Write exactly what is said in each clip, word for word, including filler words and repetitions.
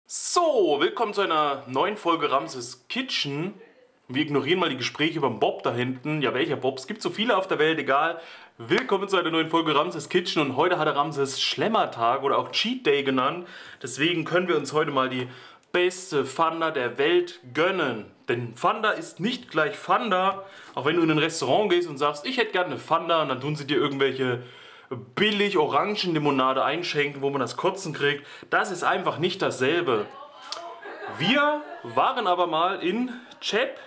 So, willkommen zu einer neuen Folge Ramses Kitchen. Wir ignorieren mal die Gespräche über den Bob da hinten. Ja, welcher Bob? Es gibt so viele auf der Welt, egal. Willkommen zu einer neuen Folge Ramses Kitchen und heute hat er Ramses Schlemmertag oder auch Cheat Day genannt. Deswegen können wir uns heute mal die beste Fanda der Welt gönnen. Denn Fanda ist nicht gleich Fanda. Auch wenn du in ein Restaurant gehst und sagst, ich hätte gerne eine Fanda, und dann tun sie dir irgendwelche billig Orangenlimonade einschenken, wo man das Kotzen kriegt. Das ist einfach nicht dasselbe. Wir waren aber mal in Cheb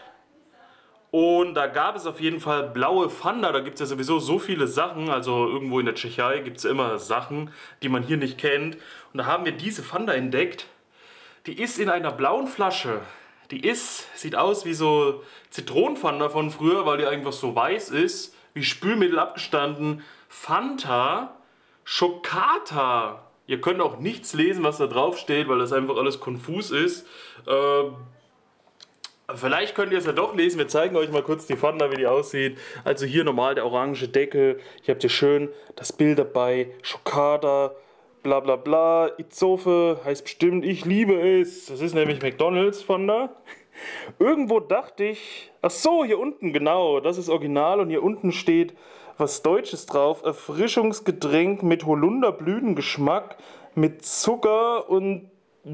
und da gab es auf jeden Fall blaue Fanda. Da gibt es ja sowieso so viele Sachen. Also irgendwo in der Tschechei gibt es ja immer Sachen, die man hier nicht kennt. Und da haben wir diese Fanda entdeckt. Die ist in einer blauen Flasche. Die ist, sieht aus wie so Zitronenfanda von früher, weil die einfach so weiß ist, wie Spülmittel abgestanden. Fanta Chocata. Ihr könnt auch nichts lesen, was da drauf steht, weil das einfach alles konfus ist. Ähm, vielleicht könnt ihr es ja doch lesen. Wir zeigen euch mal kurz die Fanta, wie die aussieht. Also hier normal der orange Deckel. Hier habt ihr schön das Bild dabei. Chocata. Bla bla bla, Itzofe heißt bestimmt, ich liebe es. Das ist nämlich McDonald's Fanda. Irgendwo dachte ich, ach so, hier unten, genau, das ist original und hier unten steht was Deutsches drauf. Erfrischungsgetränk mit Holunderblütengeschmack, mit Zucker und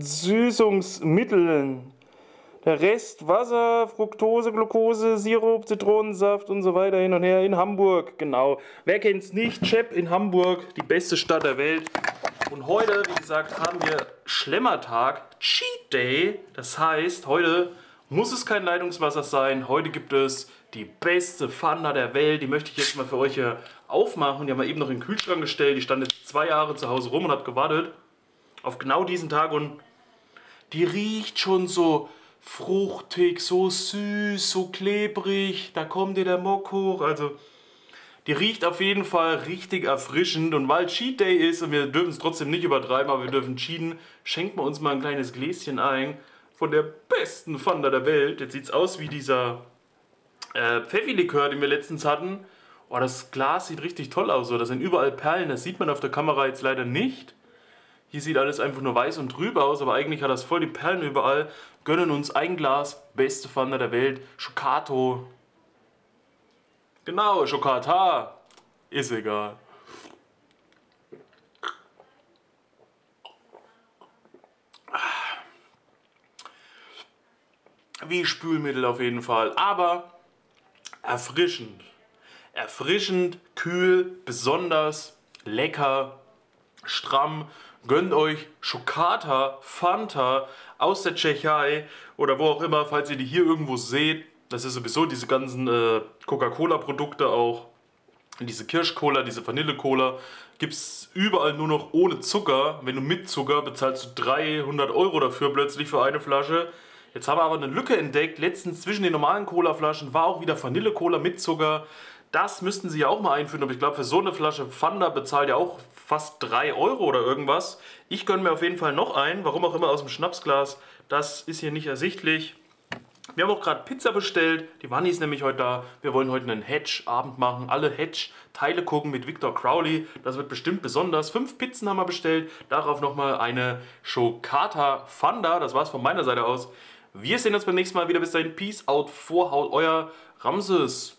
Süßungsmitteln. Der Rest Wasser, Fructose, Glucose, Sirup, Zitronensaft und so weiter hin und her in Hamburg. Genau. Wer kennt's nicht? Cheb in Hamburg, die beste Stadt der Welt. Und heute, wie gesagt, haben wir Schlemmertag, Cheat Day. Das heißt, heute muss es kein Leitungswasser sein. Heute gibt es die beste Fanda der Welt. Die möchte ich jetzt mal für euch hier aufmachen. Die haben wir eben noch in den Kühlschrank gestellt. Die stand jetzt zwei Jahre zu Hause rum und hat gewartet auf genau diesen Tag. Und die riecht schon so fruchtig, so süß, so klebrig. Da kommt dir der Mock hoch. Also die riecht auf jeden Fall richtig erfrischend. Und weil Cheat Day ist und wir dürfen es trotzdem nicht übertreiben, aber wir dürfen cheaten, schenken wir uns mal ein kleines Gläschen ein von der besten Fanda der Welt. Jetzt sieht es aus wie dieser äh, Pfeffi-Likör, den wir letztens hatten. Oh, das Glas sieht richtig toll aus. Da sind überall Perlen, das sieht man auf der Kamera jetzt leider nicht. Hier sieht alles einfach nur weiß und trüb aus, aber eigentlich hat das voll die Perlen überall. Gönnen uns ein Glas, beste Fanda der Welt, Chocato. Genau, Chocata. Ist egal. Wie Spülmittel auf jeden Fall, aber erfrischend. Erfrischend, kühl, besonders lecker, stramm. Gönnt euch Chocata, Fanta aus der Tschechei oder wo auch immer, falls ihr die hier irgendwo seht. Das ist sowieso diese ganzen äh, Coca-Cola-Produkte auch. Diese Kirsch-Cola, diese Vanille-Cola gibt es überall nur noch ohne Zucker. Wenn du mit Zucker bezahlst du dreihundert Euro dafür plötzlich für eine Flasche. Jetzt haben wir aber eine Lücke entdeckt. Letztens zwischen den normalen Cola-Flaschen war auch wieder Vanille-Cola mit Zucker. Das müssten sie ja auch mal einführen, aber ich glaube, für so eine Flasche Fanda bezahlt ja auch fast drei Euro oder irgendwas. Ich gönne mir auf jeden Fall noch einen, warum auch immer aus dem Schnapsglas. Das ist hier nicht ersichtlich. Wir haben auch gerade Pizza bestellt, die Wanni ist nämlich heute da. Wir wollen heute einen Hedge-Abend machen, alle Hedge-Teile gucken mit Victor Crowley. Das wird bestimmt besonders. Fünf Pizzen haben wir bestellt, darauf nochmal eine Chocata Fanda. Das war's von meiner Seite aus. Wir sehen uns beim nächsten Mal wieder. Bis dahin, Peace out, Vorhaut, euer Ramses.